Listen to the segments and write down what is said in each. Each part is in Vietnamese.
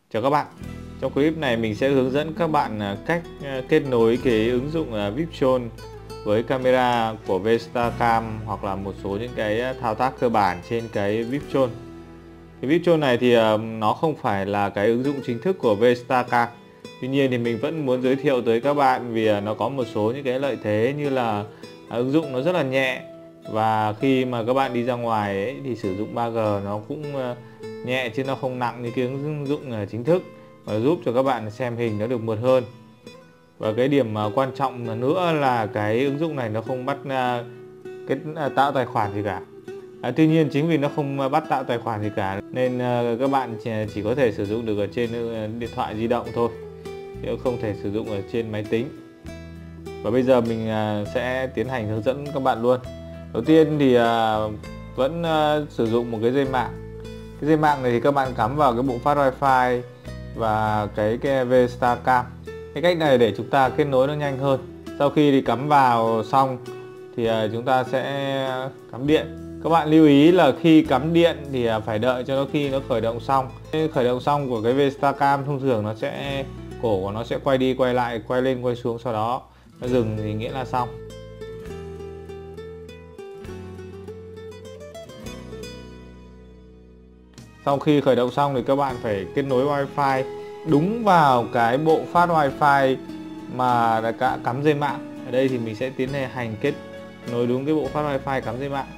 Chào các bạn. Trong clip này mình sẽ hướng dẫn các bạn cách kết nối cái ứng dụng Viptron với camera của Vestacam hoặc là một số những cái thao tác cơ bản trên cái Viptron. Cái Viptron này thì nó không phải là cái ứng dụng chính thức của Vestacam. Tuy nhiên thì mình vẫn muốn giới thiệu tới các bạn vì nó có một số những cái lợi thế như là ứng dụng nó rất là nhẹ, và khi mà các bạn đi ra ngoài ấy, thì sử dụng 3G nó cũng nhẹ chứ nó không nặng như cái ứng dụng chính thức, và giúp cho các bạn xem hình nó được mượt hơn. Và cái điểm quan trọng nữa là cái ứng dụng này nó không bắt tạo tài khoản gì cả. Tuy nhiên chính vì nó không bắt tạo tài khoản gì cả nên các bạn chỉ có thể sử dụng được ở trên điện thoại di động thôi, chứ không thể sử dụng ở trên máy tính. Và bây giờ mình sẽ tiến hành hướng dẫn các bạn luôn. Đầu tiên thì vẫn sử dụng một cái dây mạng. Cái dây mạng này thì các bạn cắm vào cái bộ phát wifi và cái Vestacam. Cái cách này để chúng ta kết nối nó nhanh hơn. Sau khi thì cắm vào xong thì chúng ta sẽ cắm điện. Các bạn lưu ý là khi cắm điện thì phải đợi cho nó khi nó khởi động xong. Khởi động xong của cái Vestacam thông thường nó sẽ cổ của nó sẽ quay đi quay lại, quay lên quay xuống, sau đó nó dừng thì nghĩa là xong. Sau khi khởi động xong thì các bạn phải kết nối wifi đúng vào cái bộ phát wifi mà đã cắm dây mạng. Ở đây thì mình sẽ tiến hành kết nối đúng cái bộ phát wifi cắm dây mạng.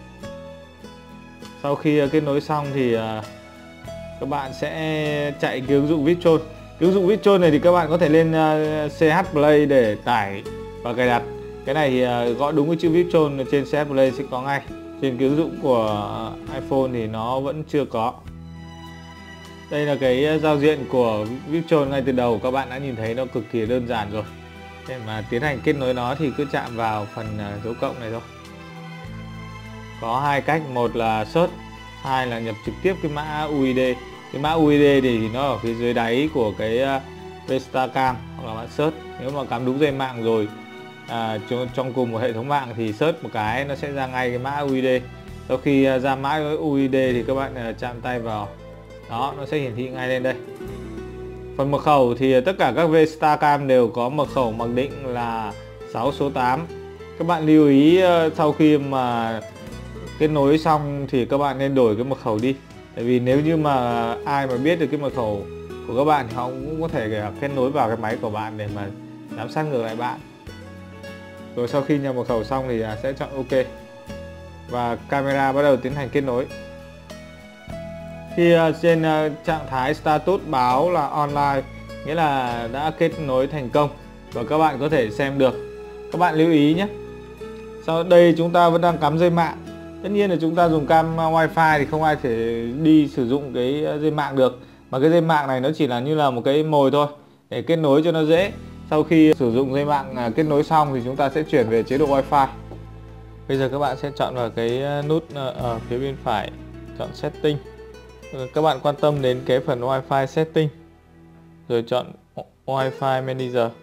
Sau khi kết nối xong thì các bạn sẽ chạy cái ứng dụng Viptron. Cái ứng dụng Viptron này thì các bạn có thể lên CH Play để tải và cài đặt. Cái này thì gõ đúng cái chữ Viptron trên CH Play sẽ có ngay. Trên cái ứng dụng của iPhone thì nó vẫn chưa có. Đây là cái giao diện của Viptron ngay từ đầu, các bạn đã nhìn thấy nó cực kỳ đơn giản rồi. Để mà tiến hành kết nối nó thì cứ chạm vào phần dấu cộng này thôi. Có hai cách, một là search, hai là nhập trực tiếp cái mã UID. Cái mã UID thì nó ở phía dưới đáy của cái Vestacam, hoặc là bạn search. Nếu mà cắm đúng dây mạng rồi trong cùng một hệ thống mạng thì search một cái nó sẽ ra ngay cái mã UID. Sau khi ra mã UID thì các bạn chạm tay vào đó, nó sẽ hiển thị ngay lên đây. Phần mật khẩu thì tất cả các Vestacam đều có mật khẩu mặc định là 6 số 8. Các bạn lưu ý sau khi mà kết nối xong thì các bạn nên đổi cái mật khẩu đi. Tại vì nếu như mà ai mà biết được cái mật khẩu của các bạn thì họ cũng có thể kết nối vào cái máy của bạn để mà giám sát ngược lại bạn. Rồi sau khi nhập mật khẩu xong thì sẽ chọn OK. Và camera bắt đầu tiến hành kết nối. Khi trên trạng thái status báo là online, nghĩa là đã kết nối thành công và các bạn có thể xem được. Các bạn lưu ý nhé. Sau đây chúng ta vẫn đang cắm dây mạng. Tất nhiên là chúng ta dùng cam wifi thì không ai thể đi sử dụng cái dây mạng được. Mà cái dây mạng này nó chỉ là như là một cái mồi thôi để kết nối cho nó dễ. Sau khi sử dụng dây mạng kết nối xong thì chúng ta sẽ chuyển về chế độ wifi. Bây giờ các bạn sẽ chọn vào cái nút ở phía bên phải, chọn setting. Các bạn quan tâm đến cái phần wifi setting, rồi chọn wifi manager.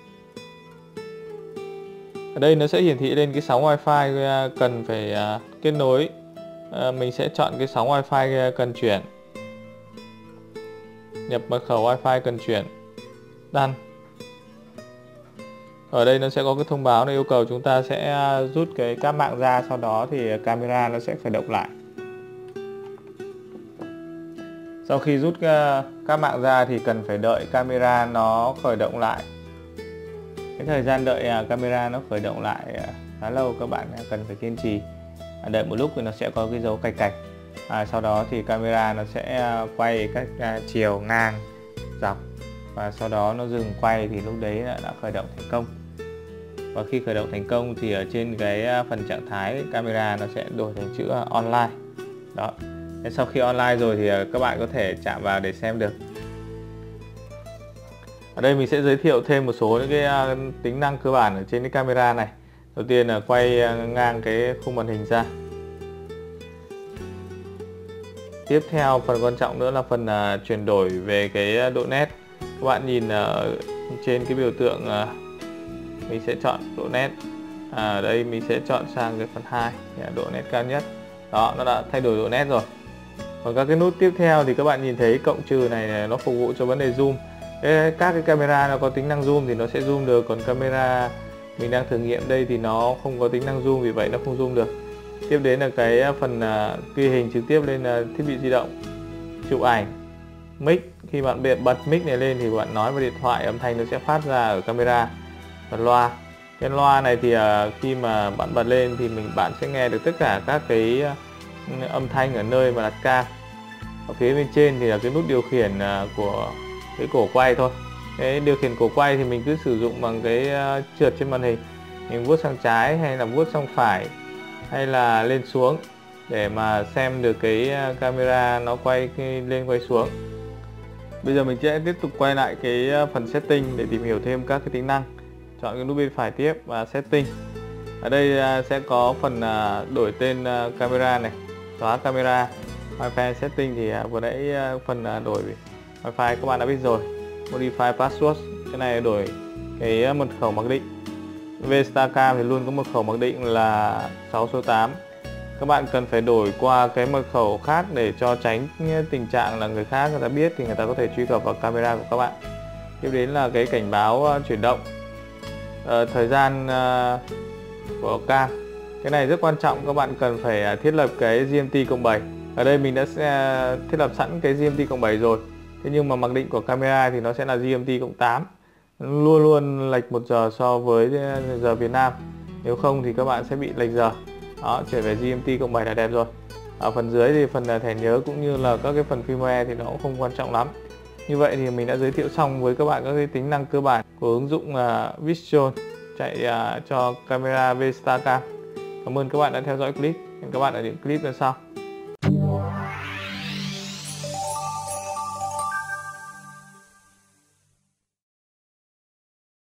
Ở đây nó sẽ hiển thị lên cái sóng wifi cần phải kết nối. Mình sẽ chọn cái sóng wifi cần chuyển, nhập mật khẩu wifi cần chuyển, done. Ở đây nó sẽ có cái thông báo này yêu cầu chúng ta sẽ rút cái cáp mạng ra, sau đó thì camera nó sẽ khởi động lại. Sau khi rút cáp mạng ra thì cần phải đợi camera nó khởi động lại. Cái thời gian đợi camera nó khởi động lại khá lâu, các bạn cần phải kiên trì. Đợi một lúc thì nó sẽ có cái dấu cạch cạch. Sau đó thì camera nó sẽ quay các chiều ngang, dọc, và sau đó nó dừng quay thì lúc đấy đã khởi động thành công. Và khi khởi động thành công thì ở trên cái phần trạng thái camera nó sẽ đổi thành chữ online. Đó. Sau khi online rồi thì các bạn có thể chạm vào để xem được. Ở đây mình sẽ giới thiệu thêm một số những cái tính năng cơ bản ở trên cái camera này. Đầu tiên là quay ngang cái khung màn hình ra. Tiếp theo phần quan trọng nữa là phần chuyển đổi về cái độ nét. Các bạn nhìn trên cái biểu tượng mình sẽ chọn độ nét. Ở đây mình sẽ chọn sang cái phần 2, độ nét cao nhất. Đó, nó đã thay đổi độ nét rồi. Còn các cái nút tiếp theo thì các bạn nhìn thấy cộng trừ này nó phục vụ cho vấn đề zoom. Các cái camera nó có tính năng zoom thì nó sẽ zoom được, còn camera mình đang thử nghiệm đây thì nó không có tính năng zoom, vì vậy nó không zoom được. Tiếp đến là cái phần ghi hình trực tiếp lên thiết bị di động, chụp ảnh, mic. Khi bạn bật mic này lên thì bạn nói vào điện thoại, âm thanh nó sẽ phát ra ở camera. Và loa, cái loa này thì khi mà bạn bật lên thì bạn sẽ nghe được tất cả các cái âm thanh ở nơi mà đặt cam. Ở phía bên trên thì là cái nút điều khiển của cái cổ quay thôi. Cái điều khiển cổ quay thì mình cứ sử dụng bằng cái trượt trên màn hình, mình vuốt sang trái hay là vuốt sang phải hay là lên xuống để mà xem được cái camera nó quay lên quay xuống. Bây giờ mình sẽ tiếp tục quay lại cái phần setting để tìm hiểu thêm các cái tính năng. Chọn cái nút bên phải tiếp và setting. Ở đây sẽ có phần đổi tên camera này, xóa camera. Wi-Fi setting thì vừa nãy phần đổi Wi-Fi các bạn đã biết rồi. Modify password, cái này đổi cái mật khẩu mặc định. Vstacam thì luôn có mật khẩu mặc định là 6 số 8. Các bạn cần phải đổi qua cái mật khẩu khác để cho tránh tình trạng là người khác người ta biết thì người ta có thể truy cập vào camera của các bạn. Tiếp đến là cái cảnh báo chuyển động, thời gian của cam. Cái này rất quan trọng, các bạn cần phải thiết lập cái GMT+7. Ở đây mình đã thiết lập sẵn cái GMT+7 rồi. Thế nhưng mà mặc định của camera thì nó sẽ là GMT+8. Luôn luôn lệch 1 giờ so với giờ Việt Nam. Nếu không thì các bạn sẽ bị lệch giờ. Đó, chuyển về GMT+7 là đẹp rồi. Ở phần dưới thì phần thẻ nhớ cũng như là các cái phần firmware thì nó cũng không quan trọng lắm. Như vậy thì mình đã giới thiệu xong với các bạn các cái tính năng cơ bản của ứng dụng Vision chạy cho camera Vstacam. Cảm ơn các bạn đã theo dõi clip. Hẹn các bạn ở những clip lần sau.